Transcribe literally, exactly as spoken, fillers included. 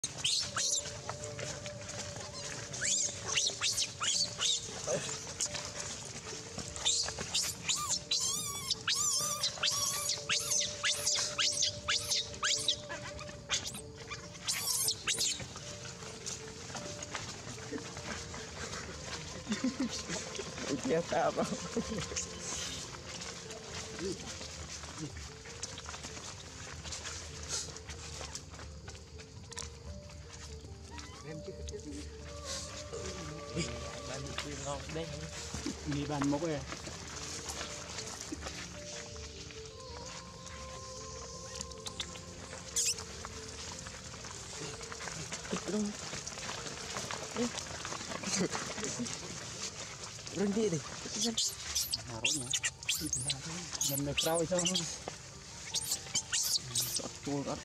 Dia tak apa. Đi bàn mốc này. Berhenti deh. Naruhnya. Jam dah kerau itu. Satu kan.